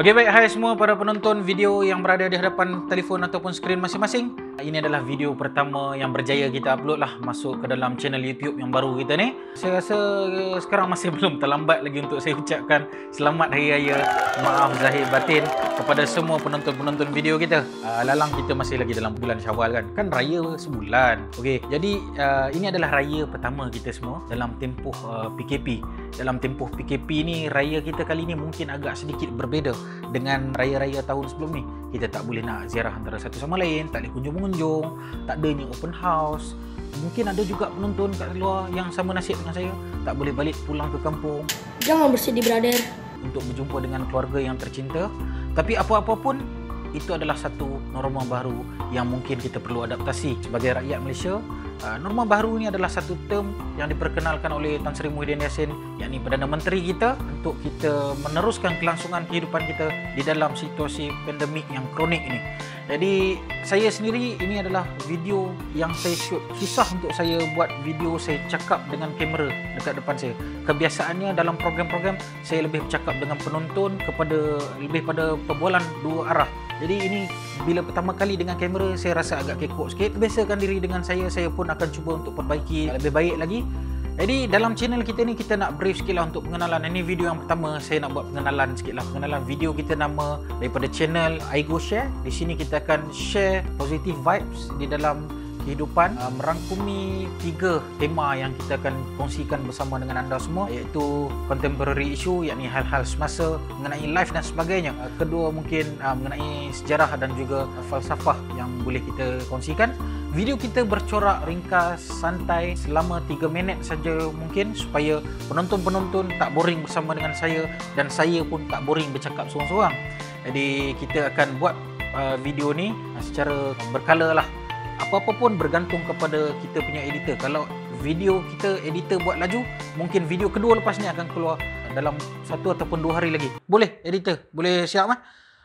Okey, baik. Hai semua para penonton video yang berada di hadapan telefon ataupun skrin masing-masing. Ini adalah video pertama yang berjaya kita upload lah masuk ke dalam channel YouTube yang baru kita ni. Saya rasa sekarang masih belum terlambat lagi untuk saya ucapkan selamat Hari Raya, maaf zahir batin kepada semua penonton-penonton video kita. Lalang kita masih lagi dalam bulan Syawal kan. Kan raya sebulan. Okey, jadi ini adalah raya pertama kita semua dalam tempoh PKP. Dalam tempoh PKP ni, raya kita kali ni mungkin agak sedikit berbeza dengan raya-raya tahun sebelum ni. Kita tak boleh nak ziarah antara satu sama lain, tak boleh kunjung-kunjung, tak adanya open house. Mungkin ada juga penonton kat luar yang sama nasib dengan saya, tak boleh balik pulang ke kampung. Jangan bersedih, brother. Untuk berjumpa dengan keluarga yang tercinta. Tapi apa-apa pun, itu adalah satu norma baru yang mungkin kita perlu adaptasi sebagai rakyat Malaysia. Norma baru ini adalah satu term yang diperkenalkan oleh Tan Sri Muhyiddin Yassin, yakni Perdana Menteri kita, untuk kita meneruskan kelangsungan kehidupan kita di dalam situasi pandemik yang kronik ini. Jadi saya sendiri, ini adalah video yang saya shoot. Susah untuk saya buat video saya cakap dengan kamera dekat depan saya. Kebiasaannya dalam program-program saya lebih bercakap dengan penonton lebih pada perbualan dua arah. Jadi ini bila pertama kali dengan kamera, saya rasa agak kekok sikit. Biasakan diri dengan saya pun akan cuba untuk perbaiki lebih baik lagi. Jadi dalam channel kita ni, kita nak brief sikit lah untuk pengenalan. Ini video yang pertama, saya nak buat pengenalan sikit lah. Pengenalan video kita, nama daripada channel I Go Share. Di sini kita akan share positive vibes di dalam kehidupan, merangkumi 3 tema yang kita akan kongsikan bersama dengan anda semua, iaitu contemporary issue, yakni hal-hal semasa mengenai life dan sebagainya. Kedua mungkin mengenai sejarah dan juga falsafah yang boleh kita kongsikan. Video kita bercorak ringkas, santai, selama 3 minit saja mungkin, supaya penonton-penonton tak boring bersama dengan saya dan saya pun tak boring bercakap seorang-seorang. Jadi kita akan buat video ni secara berkala lah. Apa-apa pun bergantung kepada kita punya editor. Kalau video kita editor buat laju, mungkin video kedua lepas ni akan keluar dalam 1 ataupun 2 hari lagi. Boleh editor? Boleh siap mah?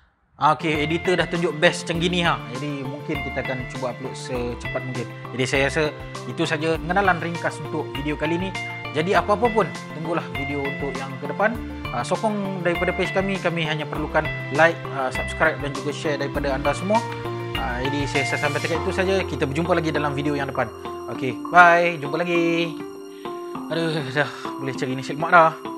Okey, editor dah tunjuk best macam gini ha. Jadi mungkin kita akan cuba upload secepat mungkin. Jadi saya rasa itu saja pengenalan ringkas untuk video kali ni. Jadi apa-apa pun, tunggulah video untuk yang ke depan. Sokong daripada page kami hanya perlukan like, subscribe dan juga share daripada anda semua. Jadi saya sampai dekat itu saja. Kita berjumpa lagi dalam video yang depan. Okey, bye. Jumpa lagi. Aduh, dah boleh cari nasi lemak dah.